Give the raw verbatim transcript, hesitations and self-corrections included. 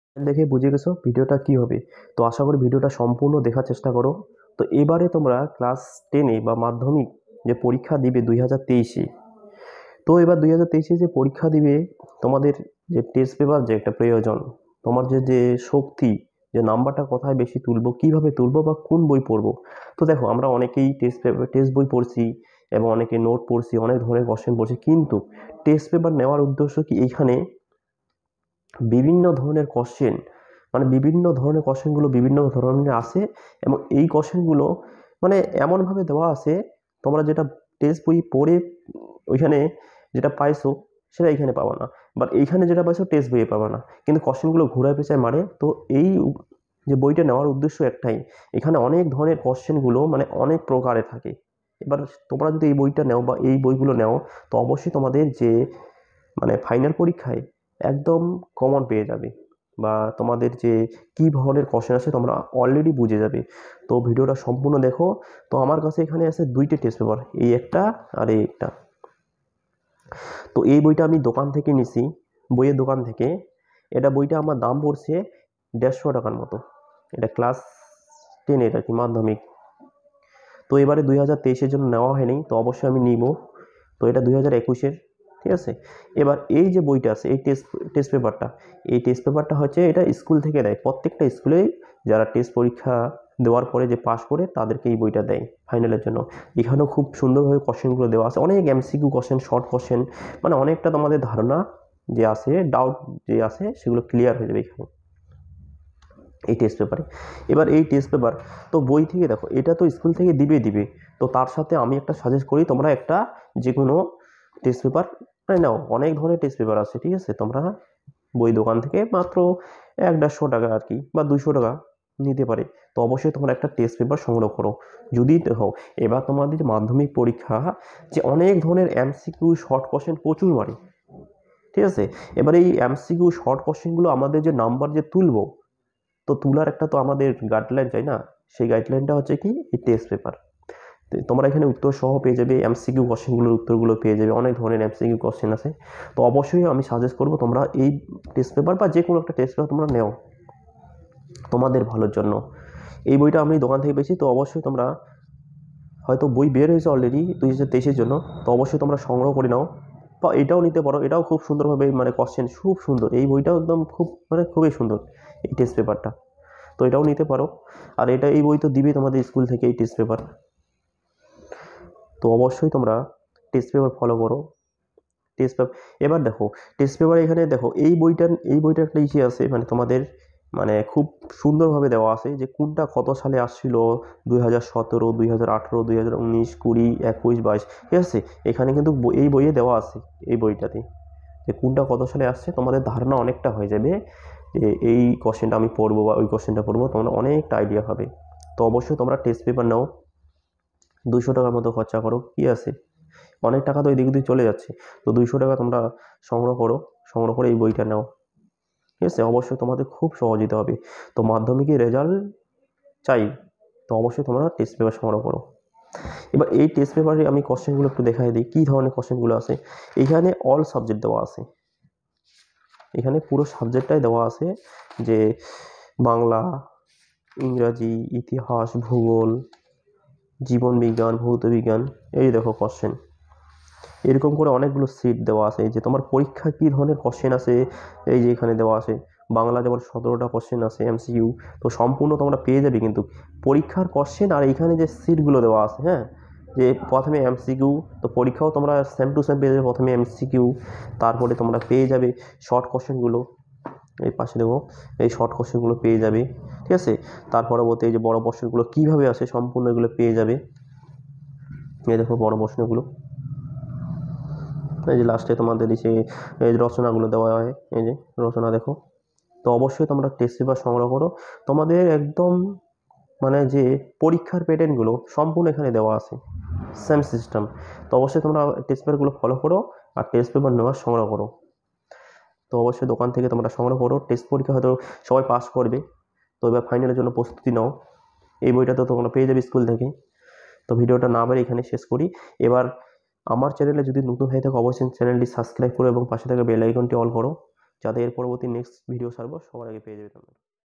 দেখে বুঝে গেছো ভিডিওটা কি হবে। তো আশা করি ভিডিওটা সম্পূর্ণ দেখার চেষ্টা করো। তো এবারে তোমরা ক্লাস টেনে বা মাধ্যমিক যে পরীক্ষা দিবে দুই হাজার তেইশে, তো এবার দুই হাজার তেইশে যে পরীক্ষা দিবে তোমাদের যে টেস্ট পেপার যে একটা প্রয়োজন, তোমার যে যে শক্তি, যে নাম্বারটা কোথায় বেশি তুলবো, কিভাবে তুলবো বা কোন বই পড়বো। তো দেখো আমরা অনেকেই টেস্ট পেপার টেস্ট বই পড়ছি এবং অনেকে নোট পড়ছি, অনেক ধরনের কোশ্চেন পড়ছি, কিন্তু টেস্ট পেপার নেওয়ার উদ্দেশ্য কি এইখানে বিভিন্ন ধরনের কোশ্চেন, মানে বিভিন্ন ধরনের কোশ্চেনগুলো বিভিন্ন ধরনের আসে এবং এই কোশ্চেনগুলো মানে এমনভাবে দেওয়া আছে তোমরা যেটা টেক্সট বই পড়ে ওইখানে যেটা পাইছো সেটা এইখানে পাবা না, বাট এইখানে যেটা পাইছো টেক্সট বইয়ে পাবা না, কিন্তু কোশ্চেনগুলো ঘুরায় পেঁচায় মারে। তো এই যে বইটা নেওয়ার উদ্দেশ্য একটাই, এখানে অনেক ধরনের কোশ্চেনগুলো মানে অনেক প্রকারে থাকে। এবার তোমরা যদি এই বইটা নাও বা এই বইগুলো নাও, তো অবশ্যই তোমাদের যে মানে ফাইনাল পরীক্ষায় একদম কমন পেয়ে যাবে, বা তোমাদের যে কি ধরনের কোশ্চেন আছে তোমরা অলরেডি বুঝে যাবে। তো ভিডিওটা সম্পূর্ণ দেখো। তো আমার কাছে এখানে আছে দুইটা টেস্ট পেপার, এই একটা আর এই একটা। তো এই বইটা আমি দোকান থেকে নিছি, বইয়ের দোকান থেকে। এটা বইটা আমার দাম পড়ছে দেড়শো টাকার মতো। এটা ক্লাস টেনের আর কি, মাধ্যমিক। তো এবারে দুই হাজার তেইশের জন্য নেওয়া হয়নি, তো অবশ্যই আমি নিব। তো এটা দুই হাজার একুশের, ঠিক আছে। এবার এই যে বইটা আছে, এই টেস্ট টেস্ট পেপারটা, এই টেস্ট পেপারটা হচ্ছে এটা স্কুল থেকে দেয়, প্রত্যেকটা স্কুলেই যারা টেস্ট পরীক্ষা দেওয়ার পরে যে পাশ করে তাদেরকে এই বইটা দেয় ফাইনালের জন্য। এখানেও খুব সুন্দরভাবে কোশ্চেনগুলো দেওয়া আছে, অনেক এমসিকিউ কোশ্চেন, শর্ট কোশ্চেন, মানে অনেকটা তোমাদের ধারণা যে আছে, ডাউট যে আছে সেগুলো ক্লিয়ার হয়ে যাবে এখানে এই টেস্ট পেপারে। এবার এই টেস্ট পেপার তো বই থেকে দেখো, এটা তো স্কুল থেকে দিবে দিবে তো তার সাথে আমি একটা সাজেস্ট করি, তোমরা একটা যে কোনো টেস্ট পেপার নাও। অনেক ধরনের টেস্ট পেপার আছে, ঠিক আছে। তোমরা বই দোকান থেকে মাত্র এক দেড়শো টাকা আর কি বা দুইশো টাকা নিতে পারে। তো অবশ্যই তোমরা একটা টেস্ট পেপার সংগ্রহ করো। যদি দেখো এবার তোমাদের মাধ্যমিক পরীক্ষা যে অনেক ধরনের এমসিকিউ শর্ট কোশ্চেন প্রচুর মারে, ঠিক আছে। এবার এই এমসিকিউ শর্ট কোশ্চেনগুলো আমাদের যে নাম্বার যে তুলবো, তো তুলার একটা তো আমাদের গাইডলাইন চাই না। সেই গাইডলাইনটা হচ্ছে কি, এই টেস্ট পেপার। তোমরা এখানে উত্তর সহ পেয়ে যাবে, এমসিকিউ কোশ্চেনগুলোর উত্তরগুলো পেয়ে যাবে, অনেক ধরনের এমসিকিউ কোশ্চেন আছে। তো অবশ্যই আমি সাজেস্ট করবো তোমরা এই টেস্ট পেপার বা যে কোনো একটা টেস্ট পেপার তোমরা নেও তোমাদের ভালোর জন্য। এই বইটা আমি দোকান থেকে পেয়েছি, তো অবশ্যই তোমরা, হয়তো বই বের হয়েছে অলরেডি দুই হাজার তেইশের জন্য, তো অবশ্যই তোমরা সংগ্রহ করে নাও। বা এটাও নিতে পারো, এটাও খুব সুন্দরভাবে মানে কোশ্চেন খুব সুন্দর, এই বইটাও একদম খুব মানে খুবই সুন্দর এই টেস্ট পেপারটা। তো এটাও নিতে পারো। আর এটা এই বই তো দিবে তোমাদের স্কুল থেকে এই টেস্ট পেপার। তো অবশ্যই তোমরা টেস্ট পেপার ফলো করো। টেস্ট পেপার এবার দেখো, টেস্ট পেপার এখানে দেখো এই বইটার এই বইটার একটা ইসে আছে, মানে তোমাদের মানে খুব সুন্দরভাবে দেওয়া আছে যে কোনটা কত সালে আসছিল, দুই হাজার সতেরো, দুই হাজার আঠেরো, দুই হাজার উনিশ, কুড়ি, একুশ, বাইশ, ঠিক আছে। এখানে কিন্তু এই বইয়ে দেওয়া আছে, এই বইটাতে যে কোনটা কত সালে আসছে, তোমাদের ধারণা অনেকটা হয়ে যাবে যে এই কোশ্চেনটা আমি পড়বো বা ওই কোশ্চেনটা পড়বো, তোমরা অনেকটা আইডিয়া হবে। তো অবশ্যই তোমরা টেস্ট পেপার নাও, দুইশো টাকার মতো খরচা করো, কি আছে, অনেক টাকা তো এদিক ওদিক চলে যাচ্ছে। তো দুইশো টাকা তোমরা সংগ্রহ করো, সংগ্রহ করে এই বইটা নাও, ঠিক আছে। অবশ্যই তোমাদের খুব সহযোগিতা হবে। তো মাধ্যমিকের রেজাল্ট চাই, তো অবশ্যই তোমরা টেস্ট পেপার সংগ্রহ করো। এবার এই টেস্ট পেপারে আমি কোশ্চেনগুলো একটু দেখাই দিই কী ধরনের কোশ্চেনগুলো আছে। এখানে অল সাবজেক্ট দেওয়া আছে, এখানে পুরো সাবজেক্টটাই দেওয়া আছে, যে বাংলা, ইংরাজি, ইতিহাস, ভূগোল, জীবন বিজ্ঞান, ভৌত বিজ্ঞান, এই দেখো কোশ্চেন এরকম করে অনেকগুলো সিট দেওয়া আছে। যে তোমার পরীক্ষায় কী ধরনের কোশ্চেন আছে এই যে এখানে দেওয়া আছে। বাংলা যেমন সতেরোটা কোশ্চেন আছে এমসিকিউ, তো সম্পূর্ণ তোমরা পেয়ে যাবে কিন্তু পরীক্ষার কোশ্চেন। আর এইখানে যে সিটগুলো দেওয়া আছে, হ্যাঁ, যে প্রথমে এমসিকিউ, তো পরীক্ষাও তোমরা সেম টু সেম পেয়ে যাবে, প্রথমে এমসিকিউ, তারপরে তোমরা পেয়ে যাবে শর্ট কোশ্চেনগুলো, এই পাশে দেবো, এই শর্ট কোশ্চেনগুলো পেয়ে যাবে, ঠিক আছে। তার পরবর্তী এই যে বড় প্রশ্নগুলো কীভাবে আসে সম্পূর্ণ এগুলো পেয়ে যাবে। এই দেখো বড় প্রশ্নগুলো, এই যে লাস্টে তোমাদের এসে এই রচনাগুলো দেওয়া হয়, এই যে রচনা দেখো। তো অবশ্যই তোমরা টেস্ট পেপার সংগ্রহ করো, তোমাদের একদম মানে যে পরীক্ষার প্যাটার্নগুলো সম্পূর্ণ এখানে দেওয়া আছে, সেম সিস্টেম। তো অবশ্যই তোমরা টেস্ট পেপারগুলো ফলো করো আর টেস্ট পেপার নেওয়ার সংগ্রহ করো। তো অবশ্যই দোকান থেকে তোমরা সংগ্রহ করো। টেস্ট পরীক্ষা হয়তো সবাই পাস করবে, তো এবার ফাইনালের জন্য প্রস্তুতি নাও। এই বইটা তো তোমরা পেয়ে যাবে স্কুল থেকে। তো ভিডিওটা না বেড়ে এখানে শেষ করি। এবার আমার চ্যানেলে যদি নতুন হয়ে থাকে অবশ্যই চ্যানেলটি সাবস্ক্রাইব করো এবং পাশে থাকা বেল আইকনটি অল করো, যাতে এর পরবর্তী নেক্সট ভিডিও ছাড়বো সবার আগে পেয়ে যাবে তোমরা।